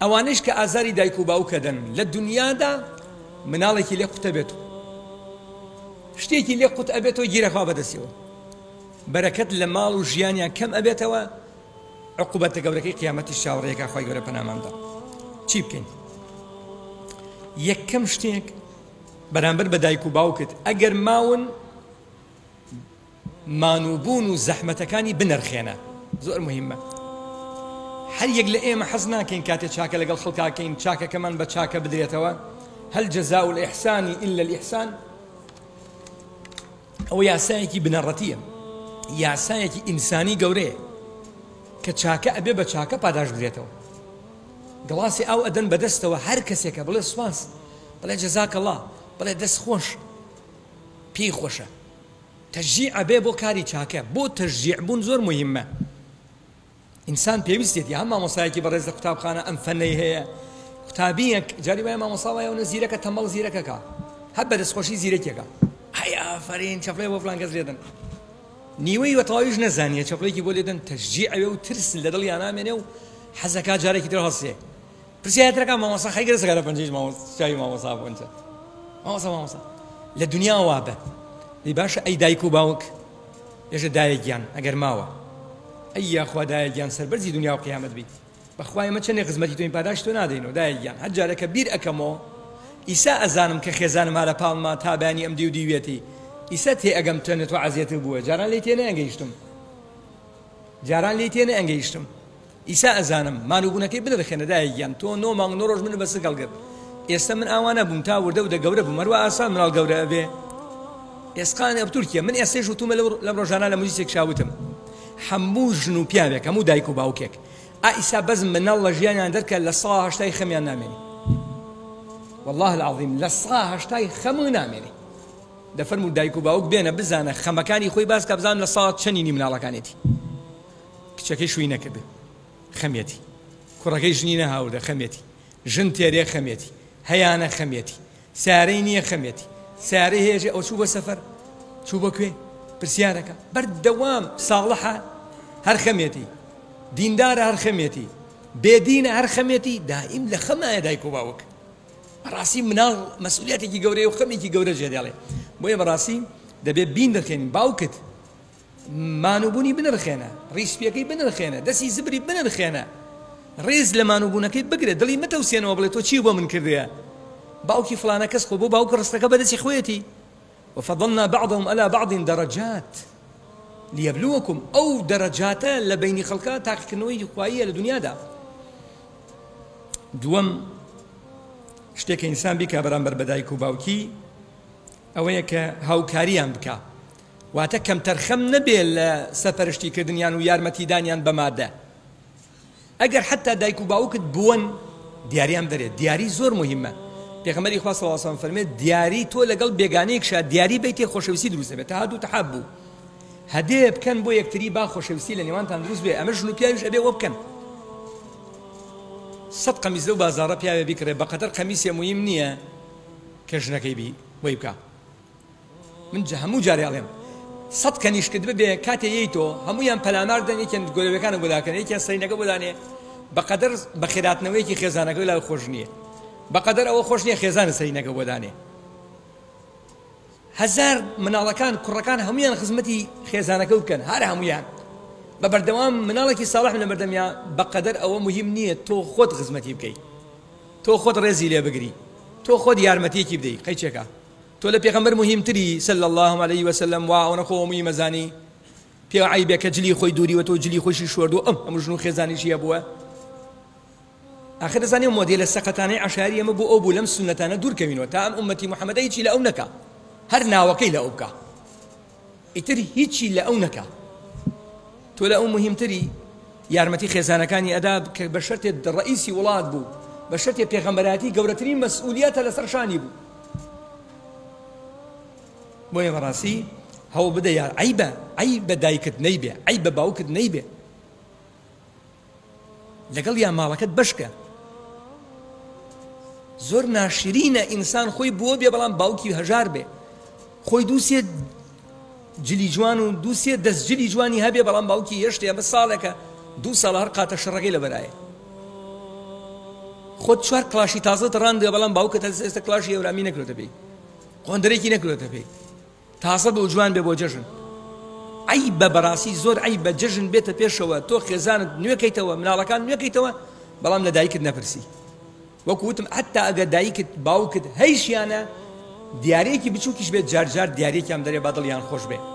ئەوانش کە ئازاری دایک و باوکە دەن لە دنیادا مناڵێکی لێ قوتە بێت و شتێکی لێ قوت ئەبێتەوە گیرەخوا بەدەستیەوە بەرەکەت لە ماڵ و ژیانیان کەم ئەبێتەوە عقوبەتە گەورەکەی قیامەتی شاوڕێیەکە خوای گەورە پەناماندا چی بکەین یەکەم شتێک بەرامبەر بە دایک و باوکت ئەگەر ماون مانوبوون و زەحمەتەکانی بنرخێنە زۆر مهمە هەر یەک لە ئێمە حەز ناکەین کاتێ چاکە لەگەڵ خەڵکاکەین چاکەکەمان بە چاکە بدرێتەوە هەل جەزاء الإحسان إلا الإحسان ئەوە یاسایەکی بنەڕەتیە یاسایەکی ئینسانی گەورەیە کە چاکە ئەبێ بە چاکە پاداش بدرێتەوە گڵاسی ئاو ئەدەن بەدەستەوە هەر کەسێکە بڵێ سوپاس بڵێ جەزاک الله بڵێ دەست خۆش پێی خۆشە تەشجیع ئەبێ بۆ کاری چاکە بۆ تەشجیع بوون زۆر مهمە ئینسان پێویستێتی هەم مامۆستایەکی بەڕێز لە قوتابخانە ئەم فەنەی هەیە قوتابیەک جاری وایە مامۆستا وایە زیرەکە تەمەڵ زیرەکەکە هەر بە دەستخۆشی زیرەکێکە هەیا ئافەرین چەپڵێ بۆ فڵان کەس لێدەن نیوەی وەتەواویش نەزانیە چەپڵێکی بۆ لێدەن تەشجیع ئەوێ و ترس لە دڵیان نامێنێ و حەزەکە جارێکی تر هەڵسێ پرسیارەکە مامۆستا خەیگەرە سەگەرە پەنجەی چاوی مامۆستا بۆنچە مامۆستا لە دنیا وابە لی باشە ئەی دایک و باوک ێژە دایەکیان ئەگەر ماوە ئەی یاخوا دایەکیان سەربەرزی دنیا و قیامەت بیت بەخوای ئێمە چەندێک خزمەتی تۆین پاداش تۆ نادەینەوە دایەکیان هەر جارێکە بیر ئەکەمەوە ئیسا ئەزانم کە خێزانم هارە پاڵما تابانی ئەم دی و دیوێتی ئیسا تێ ئەگەم تەنێت و عەزیەتر بووە جاران لێ تێنە ئەنگەیشتم جاران لێ تێنە ئەنگەیشتم ئیسا ئەزانم مانوبوونەکەی بنرخێنە دایەکیان تۆ نۆ مانگ نۆ ڕۆژ من بەسە گەڵگرت ئێستا من ئاوانە بووم تا وردە و دە گەورە بووم هەروە ئاسان مناڵ گەورە ئەبێ ئێسقانە ئەب تورکیە من ئێستێش وتومە لەم ڕۆژانە لە موزیسێک شاوتم هەموو ژن و پیاوێک هەموو دایک و باوکێک ئیسا بەزم مناڵ لە ژیانیان دەرکە لە 180 خەمیان نامێنی والله العظیم لە 180 خەمو نامێنی دەفەرموو دایک و باوک بێنە بزانە خەمەکانی خۆی باس کە بزانم لە 100 چەندینی مناڵەکانێتی کچەکەی شووی نەکردێ خەمێتی کوڕەکەی ژنی نەهاوردە خەمێتی ژن تێرێ خەمێتی هەیانە خەمێتی سارەی نییە خەمێتی سارەی هێژێ ئەو چوو بە سەفەر چوو بە کوێ پرسیارەکە بەردەوام ساڵحە هەر خەمێتی دیندارە هەر خەمێتی بێدینە هەر خەمێتی دائیم لە خەمایە دایک و باوک بەڕاستی مناڵ مەسئولیەتێکی گەورەیە و خەمێکی گەورە جێدێڵێ بۆیە بەڕاستی دەبێت بین دەرخێنین باوکت مانوبوونی بنرخێنە ڕیسپیەکەی بنرخێنە دەستی زبری بنرخێنە ڕێز لە مانوبوونەکەی بگرێت دڵی مەتەوسێنەوە بڵێ تۆ چی بۆ من کردویە باوکی فلانە کەس خۆ بۆ باوک ڕستەکە بەدەستی خۆیەتی وفضلنا بعضهم على بعض درجات ليبلوكم أو درجات لبين خلقا تاقيكنوي خواییە لە دنیادا دووەم شتێکە ئینسان بیکە بەرامبەر بە دایک و باوکی ئەوەیە کە هاوکاریان بکە واتە کەمتەر خەم نەبێ لە سەپەرشتیکردنیان و یارمەتیدانیان بە مادە ئەگەر حتا دایک و باوکت بوون دیاریان دەرێت دیاری زۆر مهمە پێغەمبەری خوا صلی الله علیه و سلم فەرمێت دیاری تۆ لەگەڵ بێگانەیەکشە دیاری بیتێ خۆشەویستی دروست دەبێت تەهادو تەحابوو هەدێ بکەن بۆ یەکتری با خۆشەویستی لە نێوانتان دروست بێ ئەمە ژن و پیاویش ئەبێ وە بکەن 100 قەمیز لەو بازاڕە پیاوێ بیکڕێ بەقەدەر قەمیسێ مهم نییە کە ژنەکەی بی وەی بکە من هەموو جارێ ئەڵێم 100 کەنیشکت ببێ کاتێ یەیتۆ هەموویان پەلامار دەن یەکیان گۆرەوەکانە بۆداکەن یەکیان سەرینەکە بۆدانێ بەقەدەر بە خێراتنەوەیەکی خێزانەکەی لا خۆش نییە بەقەدەر ئەوە خۆش نییە خێزانە سەرینەکە بۆدانێ هەزار مناڵەکان کوڕەکان هەمویان خزمەتی خێزانەکە بکەن هەر هەمویان بە بەردەوام مناڵێکی ساڵح لە بەردەمیا بەقەدەر ئەوە مهم نییە تۆ خۆت خزمەتی بکەیت تۆ خۆت ڕێزی لێ بگری تۆ خۆت یارمەتیەکی بدەیت قەیچێکە تۆ لە پێغەمبەر مهمتری صلی الله عليه وسلم وا ئەوە خۆ هەمووی مەزانی پێ عیبێ کە جلی خۆی دووریوە تۆ جلی خۆشی شوردو ئەم ژن و خێزانی چیە بووە آخر دەزانێ مۆدێلە سەقەتانەی عەشاری ئەمە بۆ ئەو بوو لەم سونەتانە دوورکەوینەوە تا ئەم ئومەتی محەممەدەی چی لە ئەو نەکە هەر ناوەکەی لە ئەو بکە ئیتر هیچی لە ئەو نەکە تۆ لە ئەو مهمتری یارمەتی خێزانەکانی ئەدا کە بە شەرتێ ڕئیسی وڵات بوو بە شەرتێ پێغەمبەراتی گەورەترین مەسئولیەتە لەسەر شانی بوو بۆیە بەڕاستی هەوڵ بدە یار عیبە دایکت نەیبێ عیبە باوکت نەیبێ لەگەڵ یا ماڵەکەت بەشکە زۆر ناشرینە ئینسان خۆی بۆ بێ بەڵام باوکی هەژار بێ خۆی دووسێ جلی جوان و دووسێ دەستجلی جوانی هەبێ بەڵام باوکی هێشتێ ئەمە ساڵێکە 2 ساڵ هەر قاتە شەڕەکەی لەبەرایە خۆت چوار کلاشی تازە ڕاندە بەڵام باوکت ئێستا کلاشی هێورامی نەکرێتە پێی قۆندەرێکی نەکرێتە پێی تازە بە جوان بێ بۆ جەژن ئەی بە بەڕاستی زۆر ئەی بە جەژن بێتە پێشەوە تۆ خێزانت نوێکەیتەوە مناڵەکان نوێکەیتەوە بەڵام لە دایکت نەپرسی وەکو وتم حتا ئەگە دایکت باوکت هەیشیانە دیارەیەکی بچووکیش بێت جار جار دیارێکیان دەرێ با دڵیان خۆش بێ